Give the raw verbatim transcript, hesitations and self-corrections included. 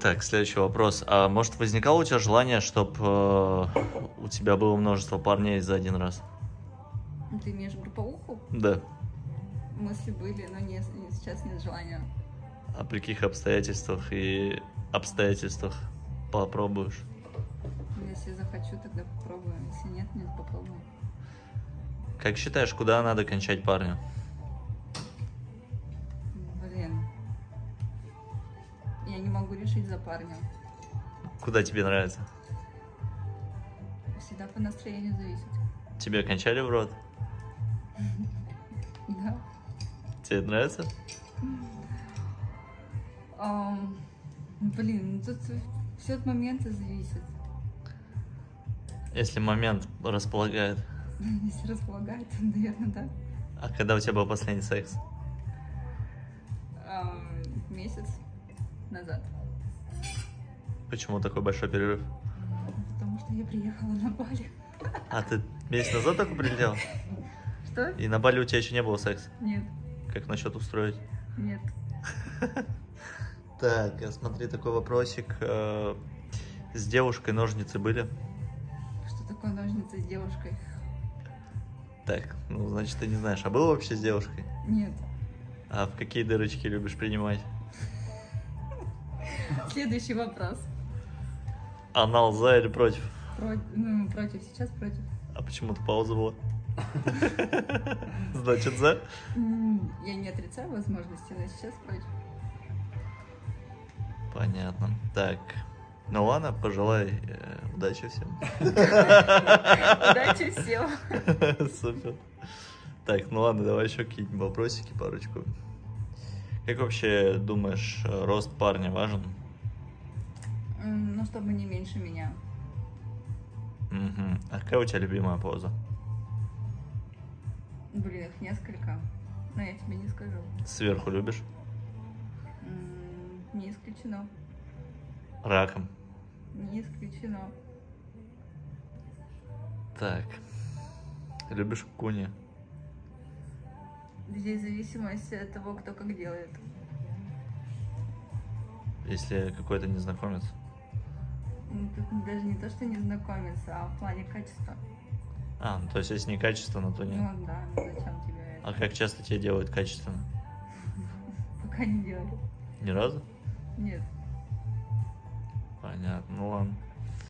Так, следующий вопрос. А может, возникало у тебя желание, чтобы э, у тебя было множество парней за один раз? Ты имеешь групповуху? Да. Мысли были, но не, сейчас нет желания. А при каких обстоятельствах и обстоятельствах попробуешь? Если захочу, тогда попробую. Если нет, нет, попробую. Как считаешь, куда надо кончать парню? Блин. Я не могу решить за парня. Куда тебе нравится? Всегда по настроению зависит. Тебе кончали в рот? Да. Тебе это нравится? Ам, блин, тут все от момента зависит. Если момент располагает. Если располагает, то, наверное, да. А когда у тебя был последний секс? Ам, месяц назад. Почему такой большой перерыв? Потому что я приехала на Бали. А ты месяц назад только прилетел? Что? И на Бали у тебя еще не было секса? Нет. Как насчет устроить? Нет. Так, а смотри, такой вопросик. Э, С девушкой ножницы были? Что такое ножницы с девушкой? Так, ну, значит, ты не знаешь. А был вообще с девушкой? Нет. А в какие дырочки любишь принимать? Следующий вопрос. Анал за или против? Про... Ну, против, сейчас против. А почему-то пауза была. Значит, за? М, Я не отрицаю возможности, но сейчас против. Понятно. Так, ну ладно, пожелай э, удачи всем. Удачи всем. Супер. Так, ну ладно, давай еще какие-нибудь вопросики, парочку. Как вообще думаешь, рост парня важен? М, Ну, чтобы не меньше меня. Угу. А какая у тебя любимая поза? Блин, их несколько. Но я тебе не скажу. Сверху любишь? М, Не исключено. Раком. Не исключено. Так. Любишь куни? Здесь зависимость от того, кто как делает. Если какой-то незнакомец? Ну, Тут даже не то, что незнакомец, а в плане качества. А, ну, то есть если некачественно, то нет. Ну да, ну зачем тебе это? А как часто тебе делают качественно? Пока не делали. Ни разу? Нет. Понятно, ну ладно.